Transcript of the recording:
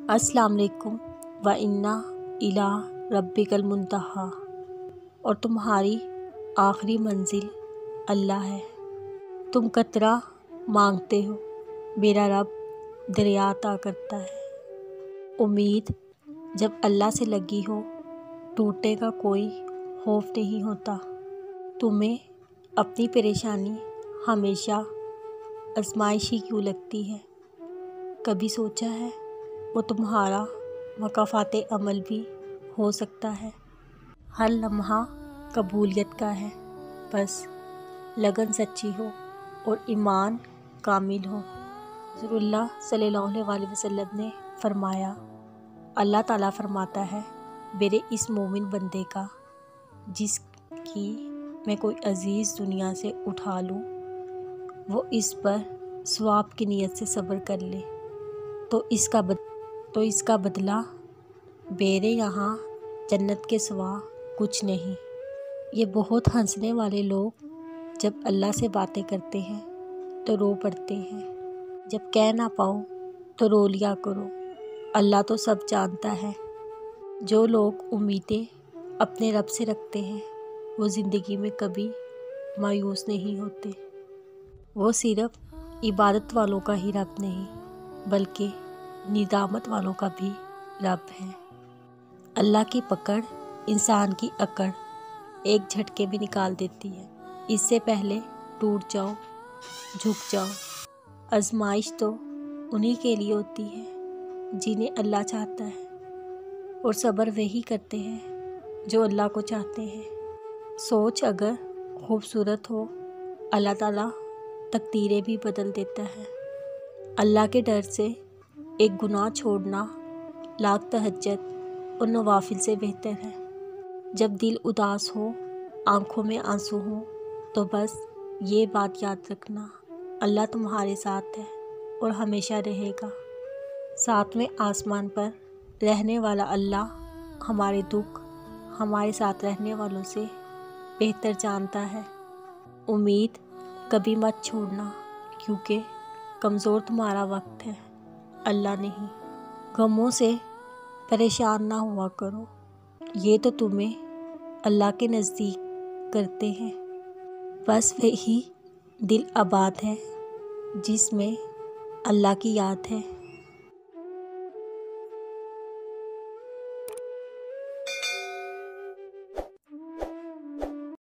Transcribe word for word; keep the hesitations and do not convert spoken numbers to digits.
अस्सलाम वालेकुम व इन्ना इला रब्बिकल मुंतहा। और तुम्हारी आखिरी मंजिल अल्लाह है। तुम कतरा मांगते हो, मेरा रब दरिया अता करता है। उम्मीद जब अल्लाह से लगी हो, टूटने का कोई खौफ नहीं होता। तुम्हें अपनी परेशानी हमेशा आजमाइश ही क्यों लगती है? कभी सोचा है वो तुम्हारा मकाफ़ाते अमल भी हो सकता है। हर लम्हा कबूलियत का है, बस लगन सच्ची हो और ईमान कामिल हो। रसूलुल्लाह सल्लल्लाहु अलैहि वसल्लम ने फरमाया, अल्लाह ताला फरमाता है, मेरे इस मोमिन बंदे का जिसकी मैं कोई अजीज़ दुनिया से उठा लूँ, वो इस पर सवाब की नीयत से सब्र कर ले तो इसका बद, तो इसका बदला मेरे यहाँ जन्नत के सिवा कुछ नहीं। ये बहुत हंसने वाले लोग जब अल्लाह से बातें करते हैं तो रो पड़ते हैं, जब कह ना पाओ तो रो लिया करो, अल्लाह तो सब जानता है। जो लोग उम्मीदें अपने रब से रखते हैं वो ज़िंदगी में कभी मायूस नहीं होते। वो सिर्फ इबादत वालों का ही रब नहीं बल्कि निदामत वालों का भी रब है। अल्लाह की पकड़ इंसान की अकड़ एक झटके में निकाल देती है। इससे पहले टूट जाओ, झुक जाओ। आजमाइश तो उन्हीं के लिए होती है जिन्हें अल्लाह चाहता है, और सब्र वही करते हैं जो अल्लाह को चाहते हैं। सोच अगर खूबसूरत हो, अल्लाह ताला तकदीरें भी बदल देता है। अल्लाह के डर से एक गुनाह छोड़ना लाख तहज्जुद और नवाफिल से बेहतर है। जब दिल उदास हो, आंखों में आंसू हो, तो बस ये बात याद रखना, अल्लाह तुम्हारे साथ है और हमेशा रहेगा। सातवें आसमान पर रहने वाला अल्लाह हमारे दुख हमारे साथ रहने वालों से बेहतर जानता है। उम्मीद कभी मत छोड़ना, क्योंकि कमज़ोर तुम्हारा वक्त है, अल्लाह नहीं। गमों से परेशान ना हुआ करो, ये तो तुम्हें अल्लाह के नज़दीक करते हैं। बस वही दिल आबाद है जिसमें अल्लाह की याद है।